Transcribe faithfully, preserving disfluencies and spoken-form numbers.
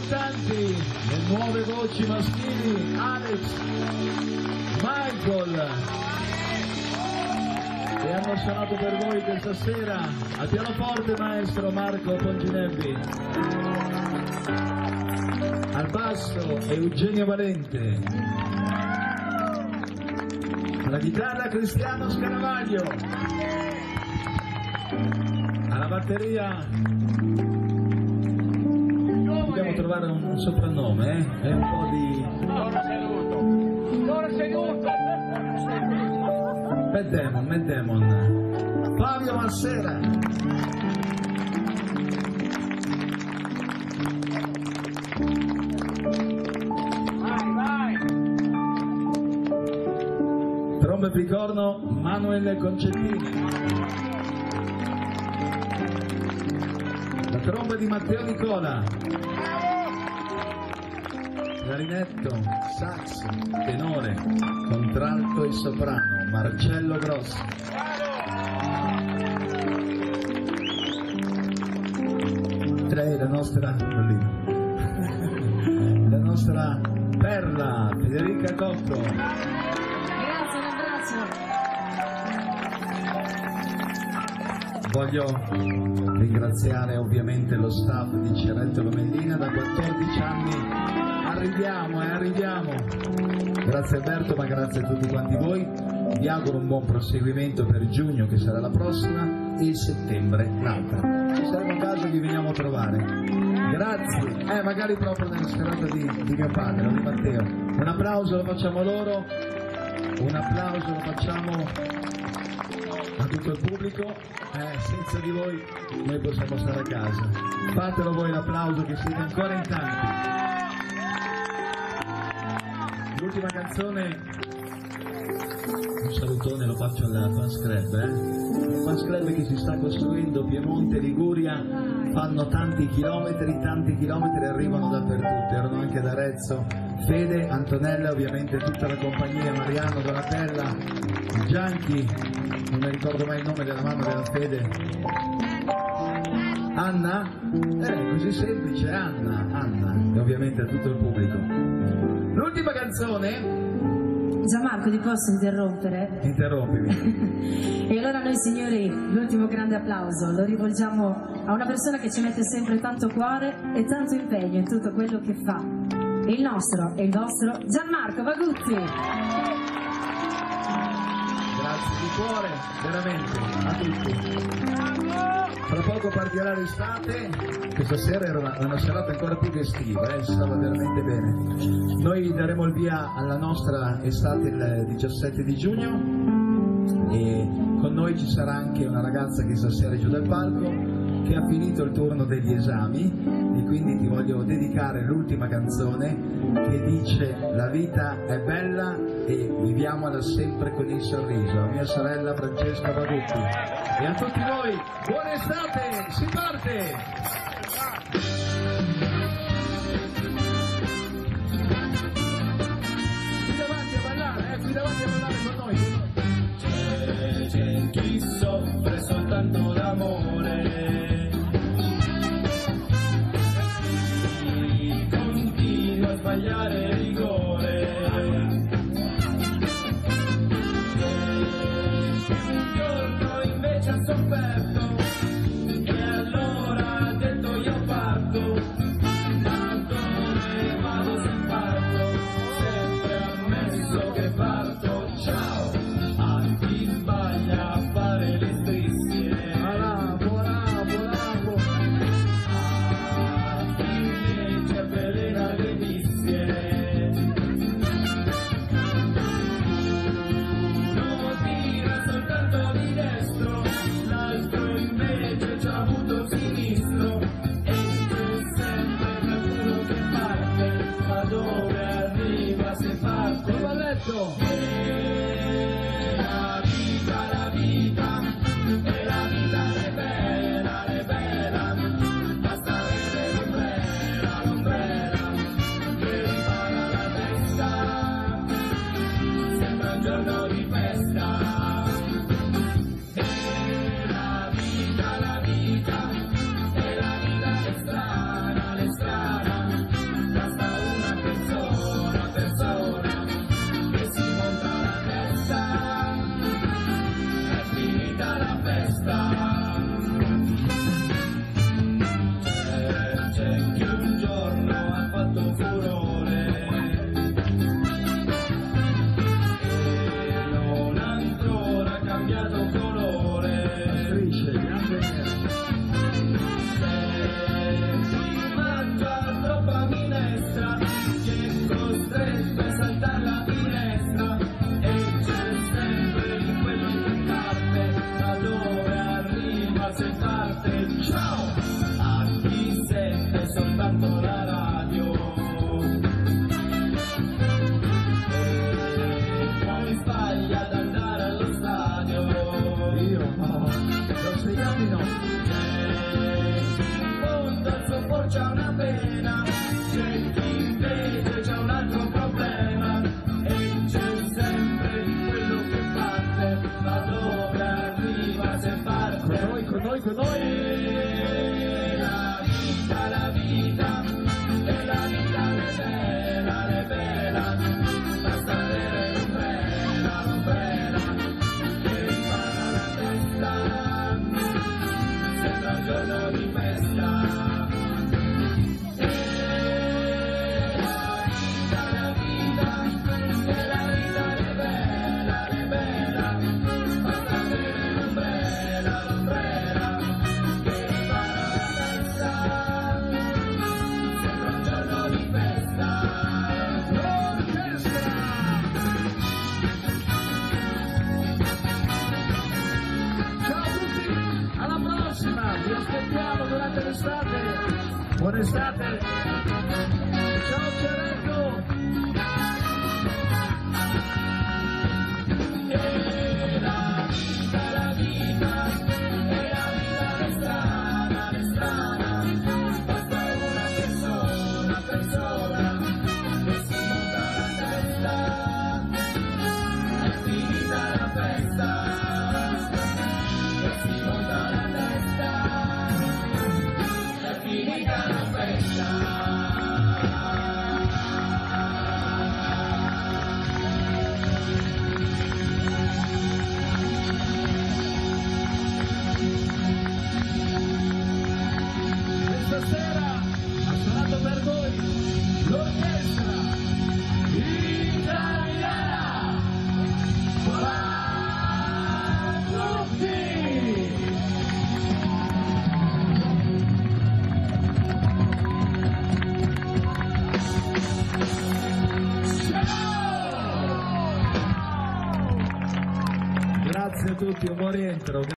cantanti, le nuove voci maschili, Alex, Michael, che hanno suonato per voi questa sera. Al pianoforte maestro Marco Ponginelli, al basso Eugenio Valente, alla chitarra Cristiano Scaravaglio, alla batteria dobbiamo trovare un soprannome, eh? È un po' di... Loro seduto! Loro seduto! Matt Damon, Matt Damon. Fabio Massera. Vai, vai! Tromba e picorno Manuel Concettini. La tromba di Matteo Nicola. Clarinetto, sax, tenore, contralto e soprano Marcello Grossi. Lei la nostra la nostra perla Federica Cotto. Grazie, un abbraccio. Voglio ringraziare ovviamente lo staff di Ceretto Lomellina. Da quattordici anni arriviamo e eh, arriviamo. Grazie Alberto, ma grazie a tutti quanti voi. Vi auguro un buon proseguimento per giugno, che sarà la prossima, e settembre l'altra. Se saremo a caso vi veniamo a trovare. Grazie, eh, magari proprio nella serata di, di mio padre, di Matteo. Un applauso lo facciamo a loro, un applauso lo facciamo a tutto il pubblico. Eh, senza di voi noi possiamo stare a casa. Fatelo voi l'applauso, che siete ancora in tanti. L'ultima canzone, un salutone lo faccio al Fans Club, eh? Un Fans Club che si sta costruendo, Piemonte, Liguria, fanno tanti chilometri, tanti chilometri, arrivano dappertutto, erano anche ad Arezzo. Fede, Antonella, ovviamente tutta la compagnia, Mariano, Donatella, Gianchi, non mi ricordo mai il nome della mamma della Fede, Anna, eh, così semplice, Anna, Anna, e ovviamente a tutto il pubblico. L'ultima canzone. Gianmarco, ti posso interrompere? Interrompimi. E allora noi signori, l'ultimo grande applauso lo rivolgiamo a una persona che ci mette sempre tanto cuore e tanto impegno in tutto quello che fa. Il nostro e il vostro Gianmarco Vaguzzi. Grazie di cuore, veramente, a tutti. Tra poco partirà l'estate, questa sera era una, una serata ancora più estiva, eh, si stava veramente bene. Noi daremo il via alla nostra estate il diciassette di giugno e con noi ci sarà anche una ragazza che stasera è giù dal palco, che ha finito il turno degli esami, e quindi ti voglio dedicare l'ultima canzone che dice: la vita è bella e viviamola sempre con il sorriso. A mia sorella Francesca Bagutti e a tutti voi buona estate, si parte! Qui davanti a ballare, eh, qui davanti a ballare con noi. C'è, c'è chi soffre soltanto d'amore, continua a sbagliare rigore, un giorno invece ha sofferto e allora ha detto io parto, ma dove vado se parto, sempre ammesso che parto, ciao, a chi sbaglia a fare le strisce, Bravo, bravo, bravo. a chi invece avvelena le vizie. Uno tira soltanto di destro, l'altro con noi. La vita, la vita, e la vita è bella, è bella, basta avere l'ombrella, l'ombrella, che ripara la testa, sembra un giorno di festa. Vi aspettiamo durante l'estate. Buona estate. Ciao Ceretto. E la vita, la vita, e la vita è strana, è strana, basta una persona, persona, che si monta la testa, è finita la festa. Stasera ha suonato per voi l'orchestra italiana. A tutti! Ciao! Grazie a tutti, un buon rientro.